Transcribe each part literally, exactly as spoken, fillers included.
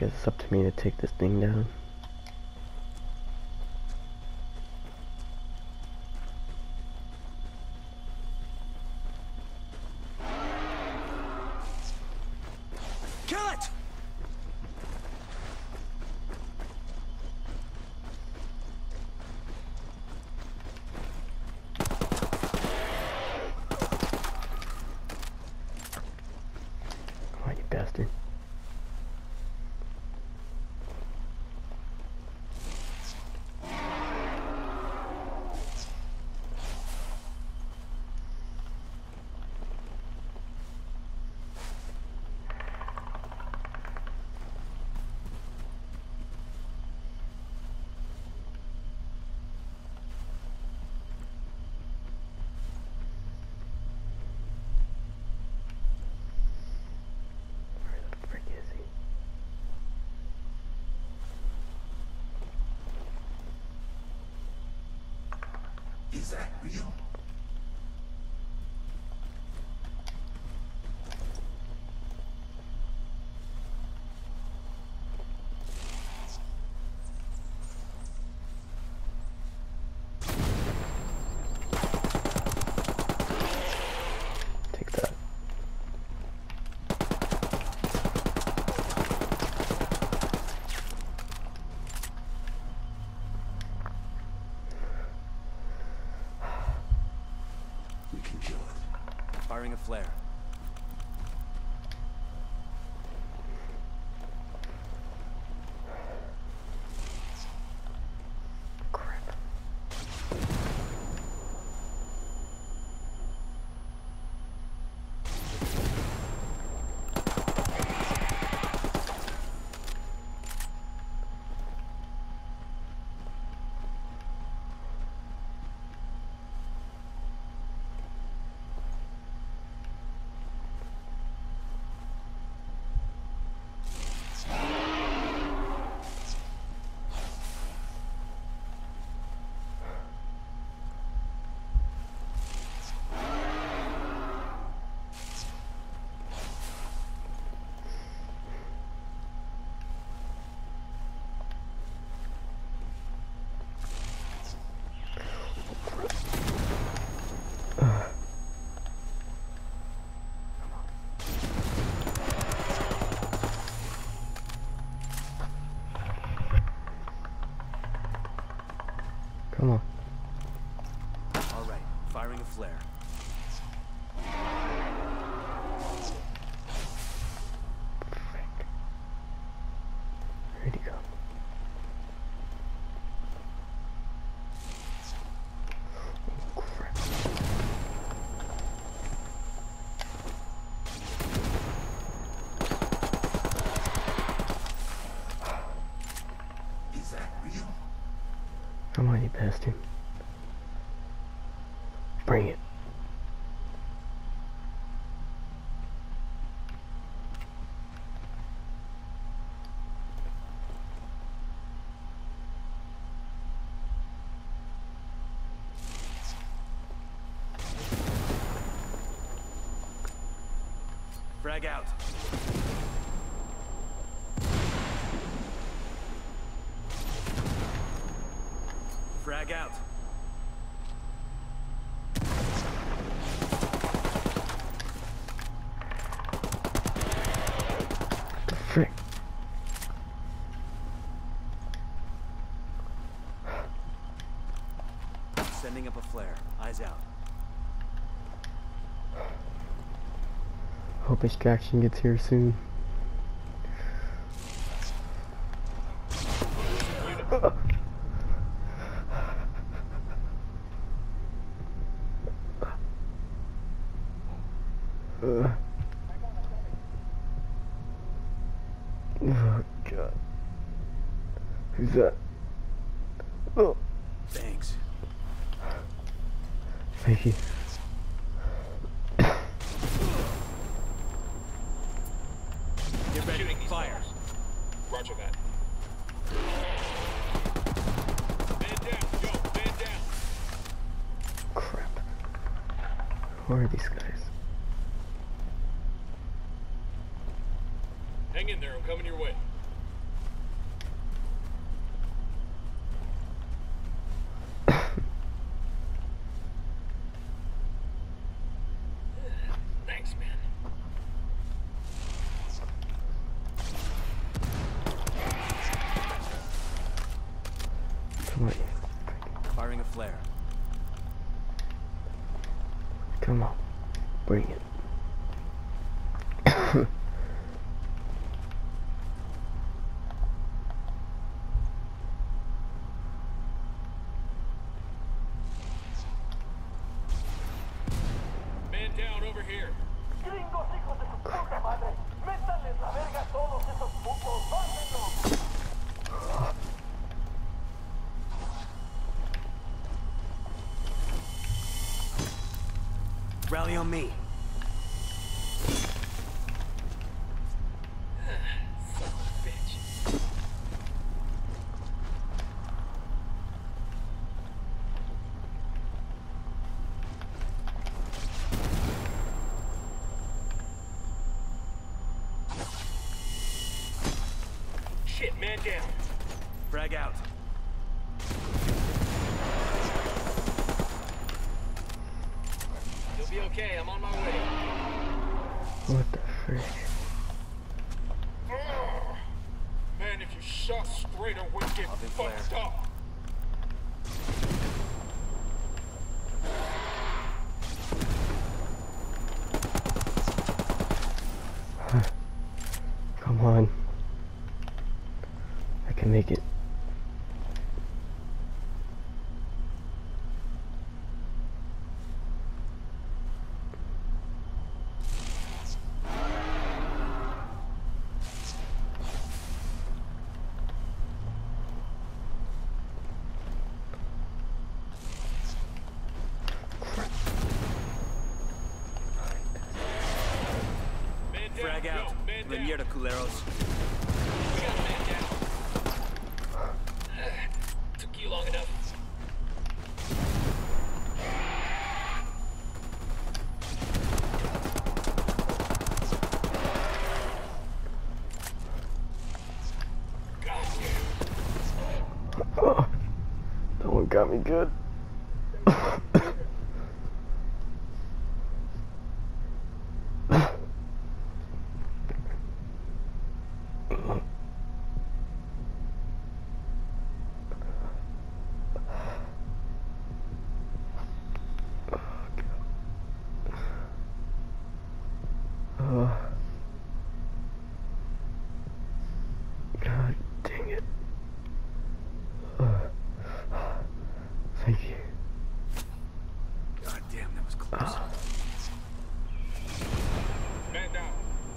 guess it's up to me to take this thing down. Kill it! Come on, you bastard. Is that real? Take that. We can kill it. Firing a flare. Crap. Come on. All right, firing a flare. Frick. Where'd he go? Oh, crap. Is that real? Come on, you bastard. Bring it. Frag out. Frag out. What the frick? Sending up a flare. Eyes out. Hope extraction gets here soon. Uh. Oh god. Who's that? Oh, Thanks. thank you. Get ready. Fire. Roger that. Man down, yo, man down. Crap. Who are these guys? Hang in there, I'm coming your way. flare. Come on. Bring it. Man down over here. Gringos hijos de su puta madre. Métanles la verga a todos esos putos. ¡Mándenlos! Rally on me. Son of a bitch. Shit, man down. Frag out. You'll be okay. I'm on my way. What the frick? Man, if you shot straight, I wouldn't get I'll be fucked flare. up. Come on. I can make it. Man down. Frag out. Yo, man down. Linier to culeros. We got a man down. Took you long enough. Goddamn. Oh, that one got me good. Oh, God dang it. Uh, thank you. God damn, that was close. Man down.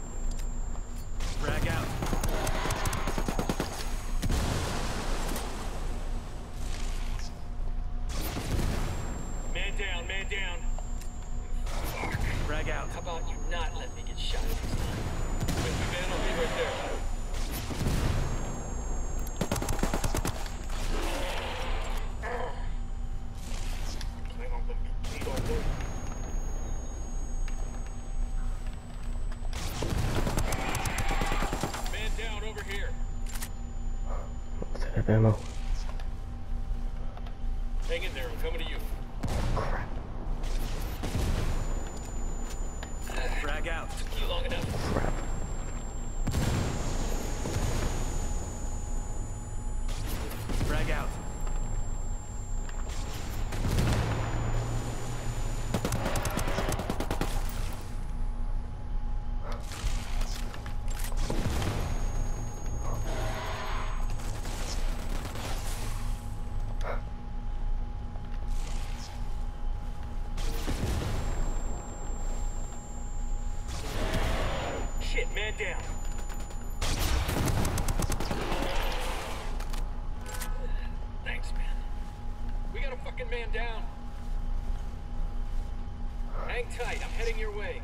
Frag out. Man down, man down. Fuck. Frag out. How about you not let me get shot this time? With me, man, I'll be right there. Plan on letting me bleed all day. Man down over here. Let's have ammo. Hang in there, I'm coming to you. Crap. Frag out. Took you long enough. Crap. Frag out. Shit, man down. Thanks, man. We got a fucking man down. Hang tight, I'm heading your way.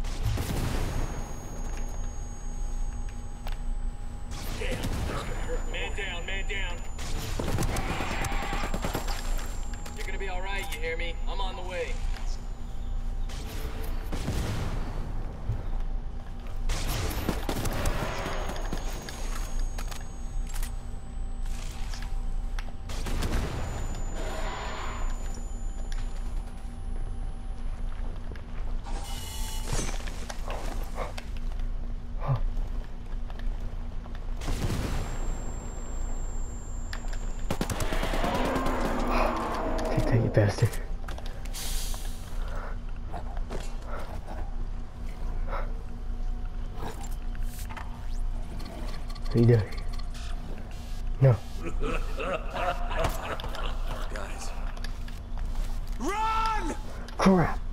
Damn, that's gonna hurt. Man down, man down. You're gonna be alright, you hear me? I'm on the way. Take faster. What are you doing? No. Guys. Run! Crap.